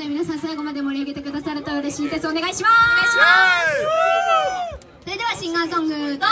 で皆さん最後まで盛り上げてくださると嬉しいです。お願いします。それではシンガーソングどうぞ。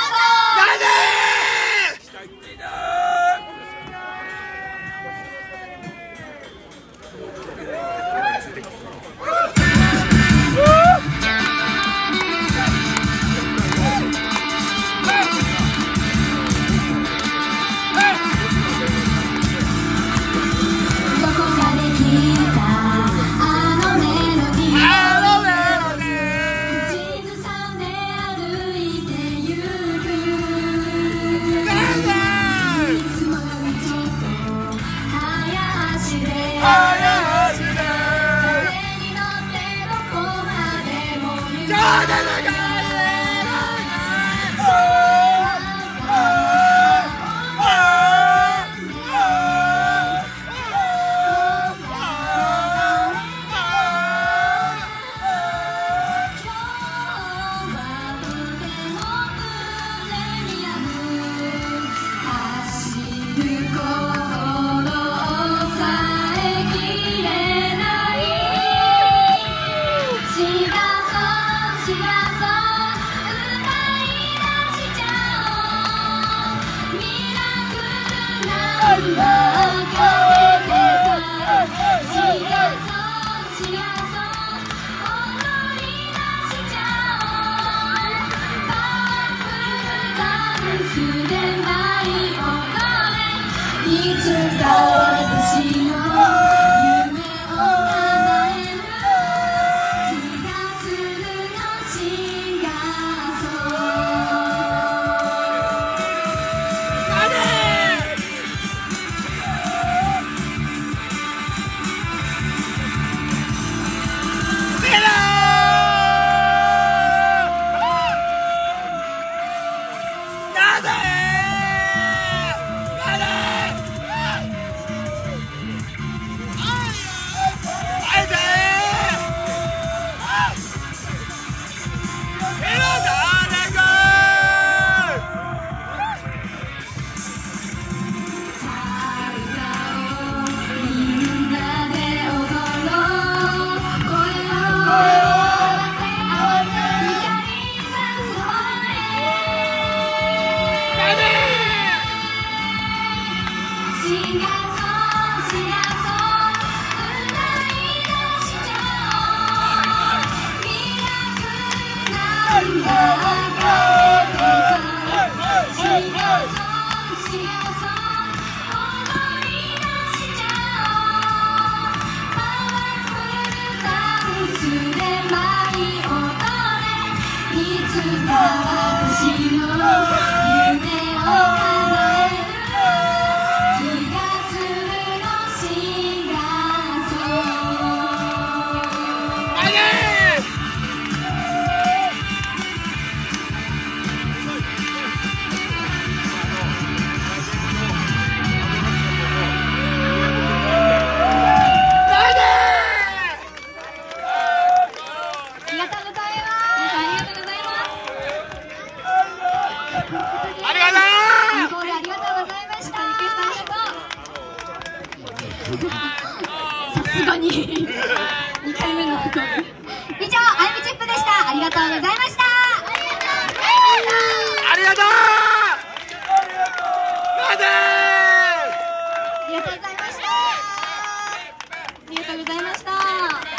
さすがに2回目のアンコール。以上、アイムチップでした。ありがとうございました。 ありがとう。 ありがとうございました。ありがとうございました。